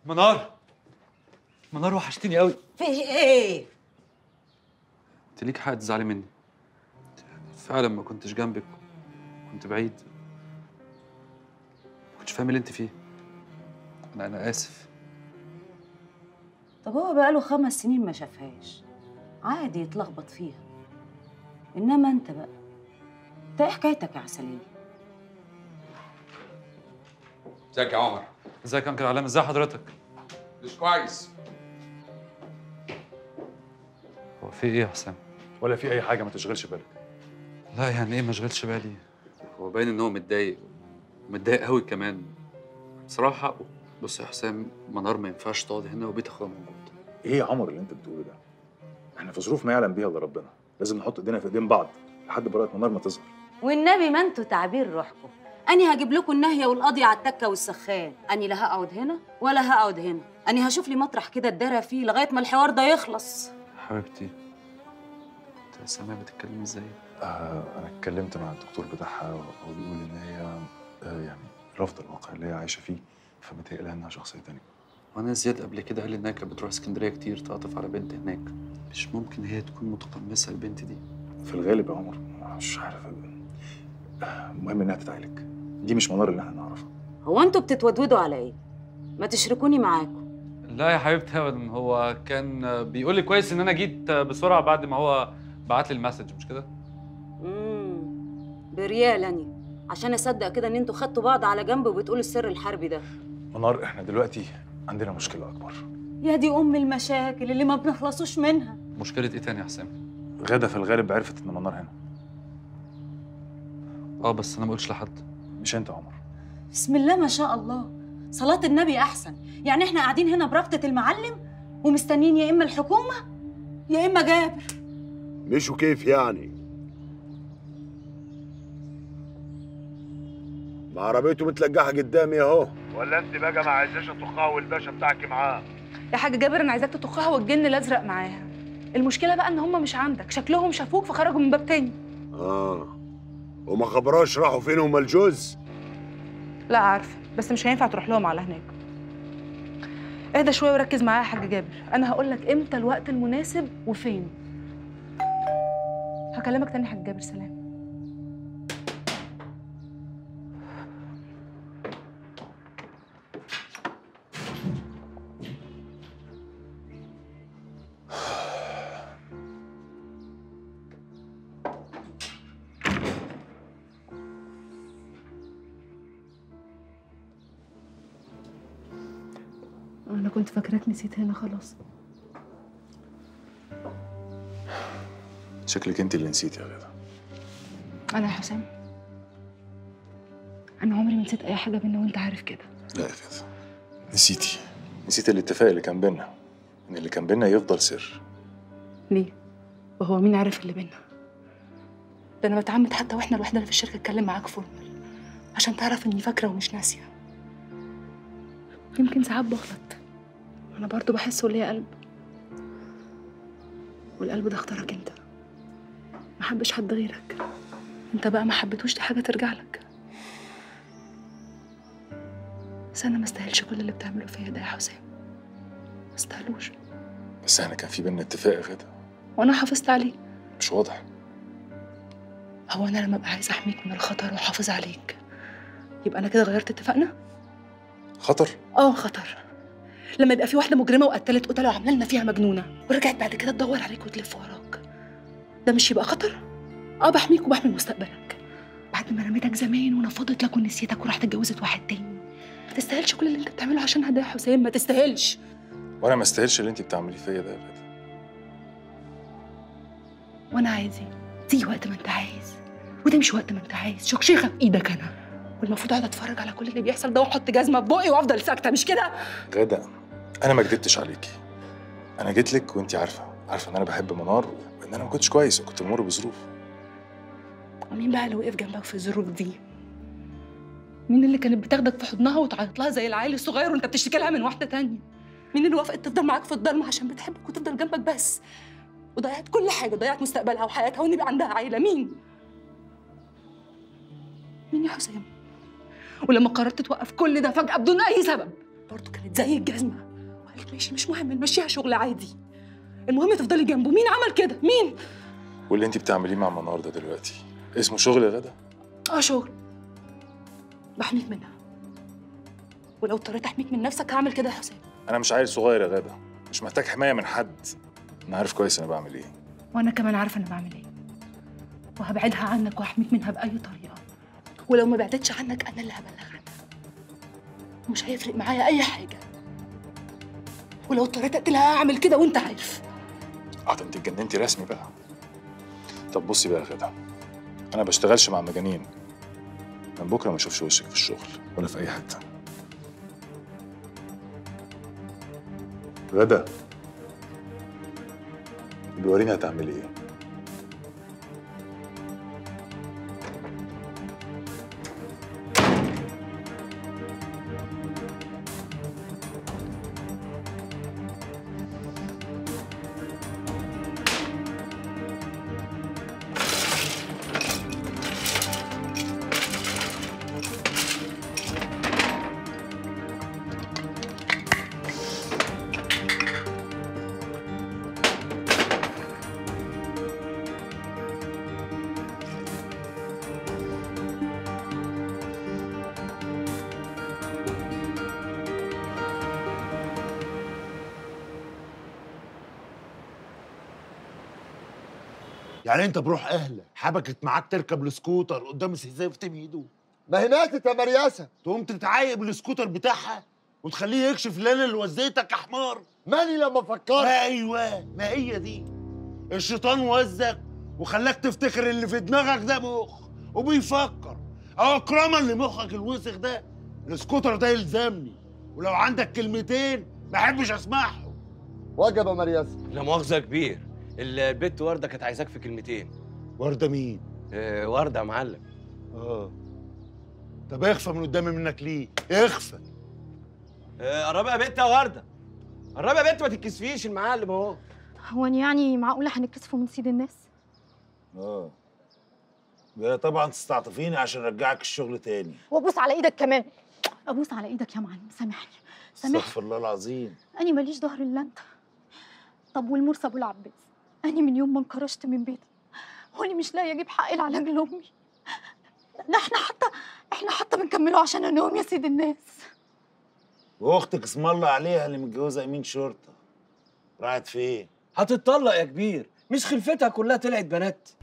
منار، منار وحشتني قوي. في ايه؟ انت ليك حق تزعلي مني. فعلا ما كنتش جنبك، كنت بعيد، ما كنتش فاهم اللي انت فيه. انا اسف. طب هو بقاله 5 سنين ما شافهاش، عادي يتلخبط فيها. انما انت بقى، انت ايه حكايتك يا عسلية؟ ازيك يا عمر؟ ازيك يا انكل علام؟ ازي حضرتك؟ مش كويس. هو في ايه يا حسام؟ ولا في اي حاجه، ما تشغلش بالك. لا يعني ايه ما اشغلش بالي؟ هو باين ان هو متضايق، متضايق قوي كمان بصراحه. بص يا حسام، منار ما ينفعش تقعد هنا وبيت اخوها موجود. ايه يا عمر اللي انت بتقوله ده؟ احنا في ظروف ما يعلم بيها الا ربنا، لازم نحط ايدينا في ايدين بعض لحد براءة منار ما تظهر. والنبي ما انتوا تعبير روحكم. اني هجيب لكم الناهيه والقاضيه على التكه والسخان. اني لا هقعد هنا ولا هقعد هنا. اني هشوف لي مطرح كده اتدارى فيه لغايه ما الحوار ده يخلص. حبيبتي، انت سامعه بتتكلمي ازاي؟ انا اتكلمت مع الدكتور بتاعها وهو بيقول ان هي يعني رافضه الواقع اللي هي عايشه فيه، فمتهيأ لها انها شخصيه تانيه. وانا زياد قبل كده قال لي انها كانت بتروح اسكندريه كتير تعطف على بنت هناك. مش ممكن هي تكون متقمصه البنت دي. في الغالب يا عمر، مش عارف. المهم انها تتعالج، دي مش منار اللي احنا نعرفها. هو انتوا بتتودودوا على ايه؟ ما تشركوني معاكم. لا يا حبيبتي ابدا، هو كان بيقول لي كويس ان انا جيت بسرعه بعد ما هو بعت لي المسج، مش كده؟ بريال اني عشان اصدق كده ان انتوا خدتوا بعض على جنب وبتقولوا السر الحربي ده. منار، احنا دلوقتي عندنا مشكله اكبر. يا دي المشاكل اللي ما بنخلصوش منها. مشكله ايه تاني يا حسام؟ غادة في الغالب عرفت ان منار هنا. بس انا ما قلتش لحد. مش انت يا عمر. بسم الله ما شاء الله، صلاة النبي أحسن. يعني إحنا قاعدين هنا بربطة المعلم ومستنيين يا إما الحكومة يا إما جابر. مشوا كيف يعني؟ ما عربيته متلقاها قدامي أهو. ولا أنت بقى ما عايزاش تطخها والباشا بتاعك معاه؟ يا حاج جابر أنا عايزاك تطخها والجن الأزرق معاها. المشكلة بقى إن هم مش عندك، شكلهم شافوك فخرجوا من باب تاني. وما خبراش راحوا فين هم الجوز؟ لا عارفة، بس مش هينفع تروح لهم على هناك. اهدى شوية وركز معايا يا حاج جابر، أنا هقول لك إمتى الوقت المناسب وفين. هكلمك تاني يا حاج جابر، سلام. أنا كنت فاكراك نسيت هنا خلاص. شكلك انت اللي نسيتي يا غادة. أنا يا حسام، أنا عمري ما نسيت أي حاجة بينا وأنت عارف كده. لا يا غادة، نسيتي الاتفاق اللي كان بينا، ان اللي كان بينا يفضل سر. ليه؟ وهو مين عارف اللي بينا؟ ده أنا بتعمد حتى وإحنا لوحدنا في الشركة أتكلم معاك فورمال عشان تعرف إني فاكرة ومش ناسية. يمكن ساعات بغلط، أنا برضو بحس وليا قلب، والقلب ده اختارك أنت، ما حبش حد غيرك. أنت بقى ما حبيتوش، دي حاجة ترجع لك. بس أنا ما استاهلش كل اللي بتعمله فيا ده يا حسام، ما استاهلوش. بس احنا كان في بينا اتفاق يا غادة. وأنا حافظت عليه. مش واضح. هو أنا لما أبقى عايزة أحميك من الخطر وأحافظ عليك يبقى أنا كده غيرت اتفاقنا؟ خطر؟ خطر. لما يبقى في واحدة مجرمة وقتلت قتلة وعاملة لنا فيها مجنونة ورجعت بعد كده تدور عليك وتلف وراك، ده مش يبقى خطر؟ بحميك وبحمي مستقبلك بعد ما رميتك زمان ونفضت لك ونسيتك ورحت اتجوزت واحد تاني. ما تستاهلش كل اللي انت بتعمله عشانها ده يا حسام، ما تستاهلش. وانا ما استاهلش اللي انت بتعمليه فيا ده يا غادة. وانا عايزة تيجي وقت ما انت عايز وتمشي وقت ما انت عايز، شخشيخة في ايدك انا، والمفروض اقعد اتفرج على كل اللي بيحصل ده واحط جزمة في بقي وافضل ساكتة، مش كده؟ غادة، انا ما كدبتش عليكي. انا جيت لك وانت عارفه ان انا بحب منار وان انا ما كنتش كويس وكنت بمر بظروف. ومين بقى اللي وقف جنبك في الظروف دي؟ مين اللي كانت بتاخدك في حضنها وتعيط لها زي العيل الصغير وانت بتشتكي لها من واحده تانية؟ مين اللي وافقت تفضل معاك في الضلمه عشان بتحبك وتفضل جنبك بس؟ وضيعت كل حاجه، ضيعت مستقبلها وحياتها وان يبقى عندها عيله. مين يا حسام؟ ولما قررت توقف كل ده فجاه بدون اي سبب برضه كانت زي الجزمه وقالت ماشي مش مهم نمشيها شغل عادي، المهم تفضلي جنبه. مين عمل كده؟ مين؟ واللي انت بتعمليه مع منار ده دلوقتي اسمه شغل يا غدا؟ شغل بحميك منها، ولو اضطريت احميك من نفسك هعمل كده يا حسام. انا مش عيل صغير يا غدا، مش محتاج حمايه من حد. انا عارف كويس انا بعمل ايه. وانا كمان عارفه انا بعمل ايه، وهبعدها عنك واحميك منها باي طريقه، ولو ما بعدتش عنك انا اللي هبلغ عنها، مش هيفرق معايا اي حاجه، ولو اضطريت اقتلها هعمل كده وانت عارف. ده انت اتجننتي رسمي بقى. طب بصي بقى يا غدا، انا بشتغلش مع مجانين. من بكره ما اشوفش وشك في الشغل ولا في اي حته. غدا بيوريني هتعملي ايه. يعني انت بروح اهلك حبكت معاك تركب السكوتر قدام السيزايه في ايده؟ ما هي ماتت يا مرياسه. تقوم تتعايق بالسكوتر بتاعها وتخليه يكشف اللي انا اللي وزيتك يا حمار. ماني لما فكرت. ايوه، ما هي دي. الشيطان وزك وخلاك تفتكر اللي في دماغك ده مخ وبيفكر. او اكرما لمخك الوسخ ده، السكوتر ده يلزمني، ولو عندك كلمتين ما احبش اسمعهم. وجب يا مرياسه. لا مؤاخذة يا كبير، البت وردة كانت عايزاك في كلمتين. ورده مين؟ وردة يا معلم. طب اخفى من قدامي منك ليه؟ اخفى. قربي يا بنت يا وردة، قربي يا بنت ما تتكسفيش، المعلم اهو. هو يعني معقولة هنكسفه من سيد الناس؟ ده طبعا تستعطفيني عشان ارجعك الشغل تاني. وابوس على ايدك كمان. ابوس على ايدك يا معلم، سامحني سامحني. استغفر الله العظيم. أنا ماليش ظهر إلا أنت. طب والمرسى أبو العباس، أنا من يوم ما انكرشت من بيتي وأنا مش لاقية أجيب حق العلاج لأمي. ده إحنا حتى بنكمله عشان أنوم يا سيد الناس. واختك اسم الله عليها اللي متجوزه امين شرطه راحت فين؟ هتتطلق يا كبير، مش خلفتها كلها طلعت بنات.